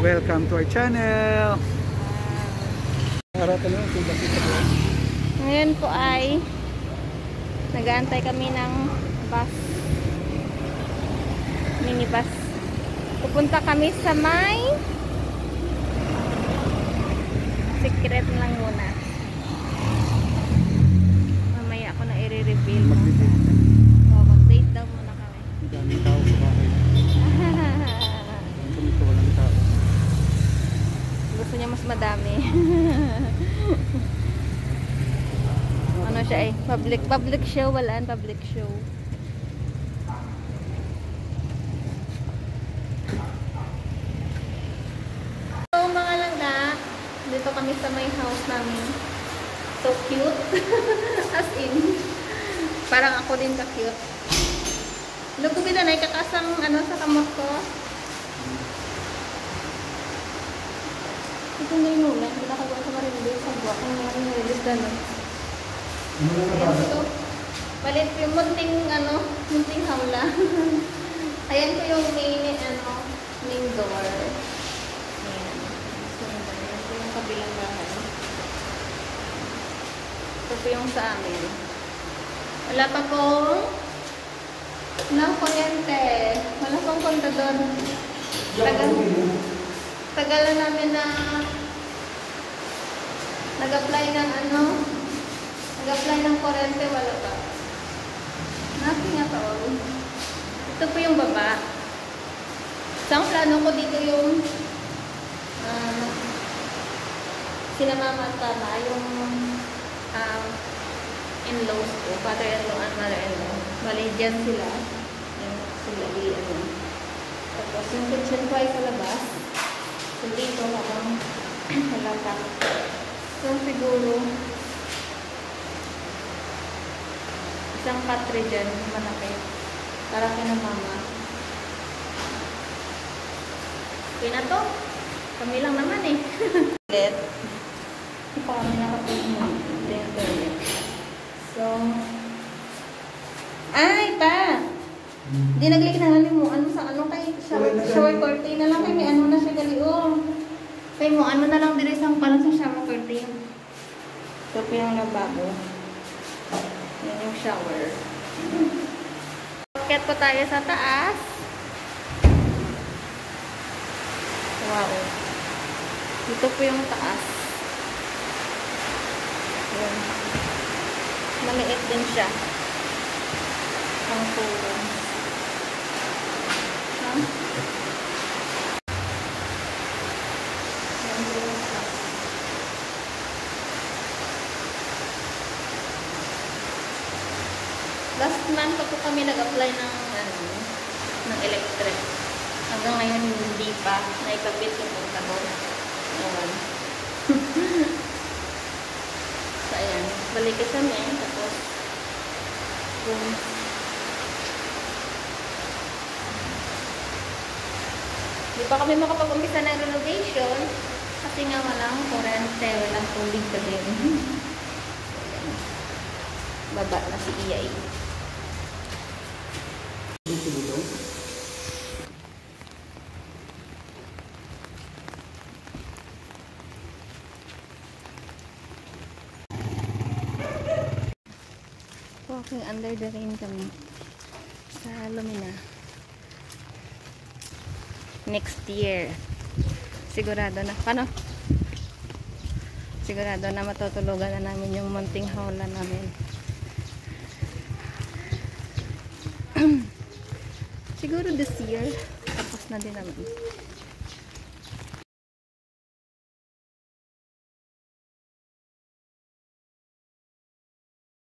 Welcome to our channel. Ngayon po ay nag-aantay kami ng bus. Minibus. Pupunta kami sa may secret lang muna. Mamaya ako na i-reveal. Mag-date daw muna kami. Daming tao sa bahay. Dito walang tao. Gusto niya mas madami. Ano siya eh? Public show. Walaan public show. So mga langga, dito kami sa may house namin. So cute. As in. Parang ako din ka-cute. Lukubi na na kakasang ano sa kamot ko. Ito na yung ulan. Pinakagawa sa marilis. Ang buwak ng marilis na no. Ayan ito. Balit yung munting hawla. Ayan ko yung main door. Ayan. So, ito yung kabilang bahay. Ito po yung sa amin. Wala pa pong kuryente. Wala pong kontador. Tagal na namin na nag-apply ng kuryente, wala pa. Nothing at all. Ito po yung baba. Isang plano ko dito yung sinamama at tama, yung in-laws ko, father-in-law and mother-in-law. Bali, dyan sila. Yan, sila tapos yung kitchen ko ay sa labas. So dito habang wala pa. So siguro isang patre dyan, malaki. Para kina mama. Okay na to. Kami lang naman eh. Hindi pa kami nakapagod. So, ay pa! Hindi naglik na mo. Ano sa ano kay shower curtain na lang kay may ano na siya gali. Oh. Kay mo ano na lang dire sang palang sa shower curtain. Ito po yung lababo. Yan yung shower. Akit po tayo sa taas. Wow. Ito po yung taas. Yan. Maliit din siya. Ang tulong. Last month po kami nag-apply ng electric. Hanggang ngayon hindi pa naikabit yung kontador. Ayan. So ayan, balik kami tapos hindi pa kami makapag-umpisa ng renovation kasi nga walang kurente, walang tubig pa din. Baba na si Iyay. Walking under the rain kami sa Lumina. Next year. Sigurado na. Paano? Sigurado na matutulugan na namin yung munting hawla namin. Siguro this year. Tapos na din naman.